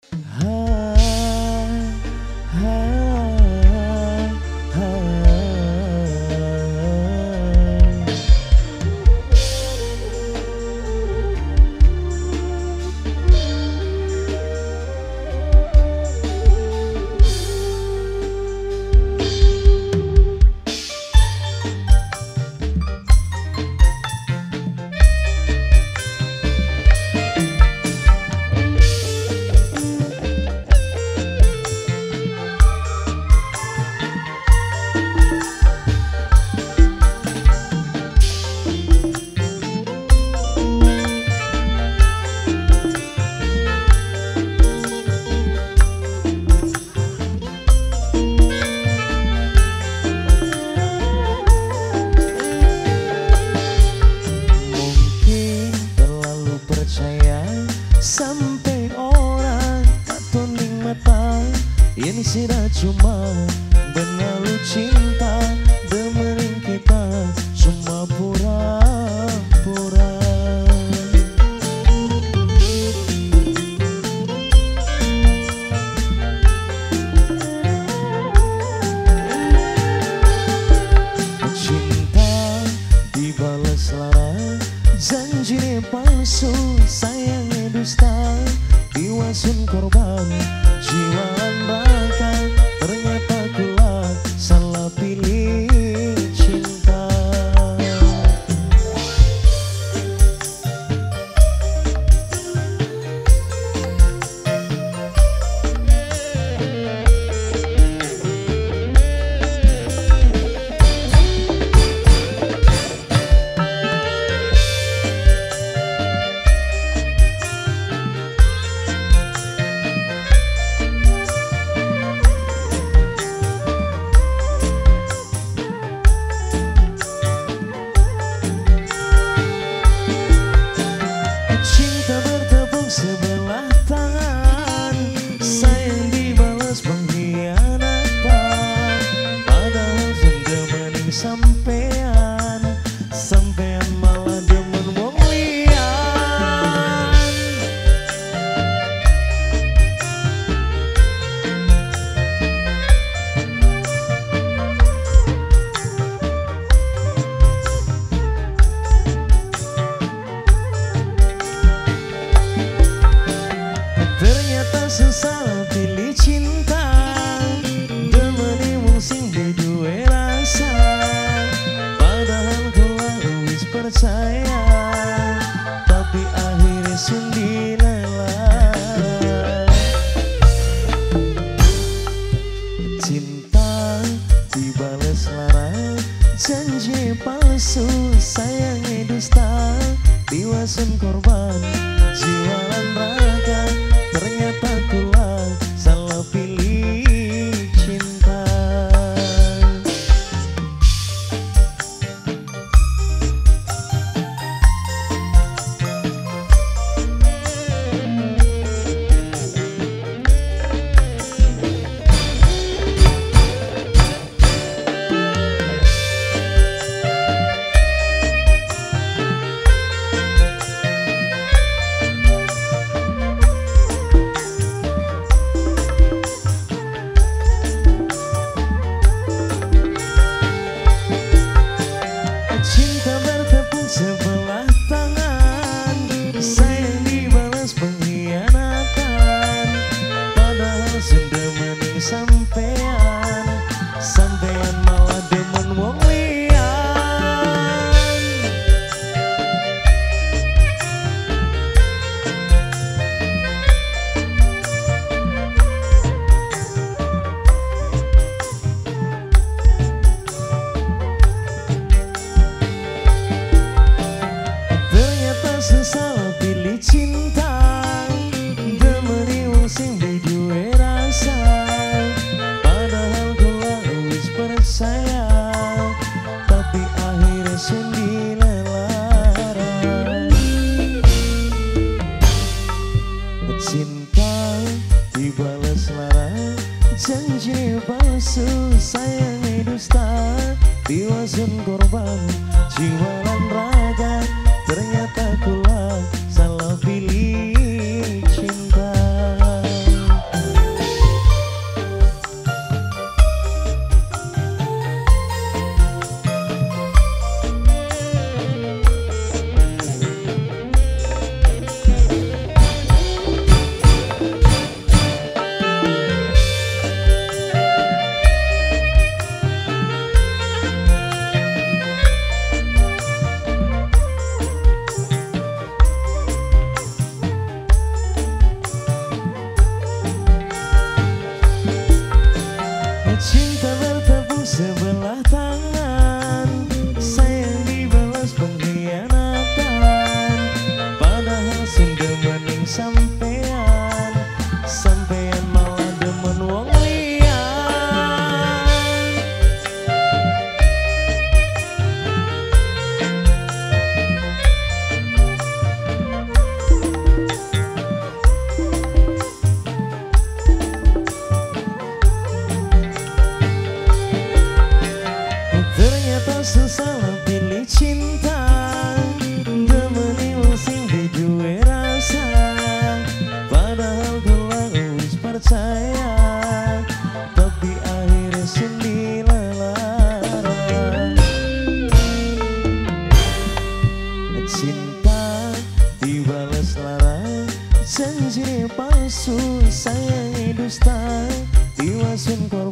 Sampai orang tak tuning mata, ini sudah cuma berlalu cinta. Demenin kita cuma pura-pura. Cinta dibalas lara, janji palsu, sayangnya dusta, diwasun korban, jiwa raga. Ternyata kulah salah pilih cinta. Sebelah tangan, sayang dibalas pengkhianatan. Padahal sudah mending sampean, sampean malah demen wong liyan. Ternyata sesal pilih cinta, demeni wong sing berdua rasa. Padahal kula wis percaya, tapi akhirnya sundi lelah. Cinta dibales lara, janji palsu, sayangnya dusta, diwasan korban, jiwa lan raga. Ternyata kulah salah pilih cinta. Sebelah tangan, sayang dibalas pengkhianatan. Padahal sudah mending sampean, sampean malah demen wong liyan. Sesal pilih cinta, demeni wong sing berdua rasa. Padahal kula wis percaya, tapi akhirnya sundi lelara. Cinta dibalas lara, janji palsu, sayangnya dusta, diwasan korban, jiwa lan raga. Ternyata kulah salah pilih cinta. sampean malah demen wong liya. Ternyata salah pilih cinta, demeni wong sing duwe rasa, padahal kula wis percaya, tapi akhirnya sendiri lara. Cinta dibalas lara, janji palsu sayangnya dusta, diwasun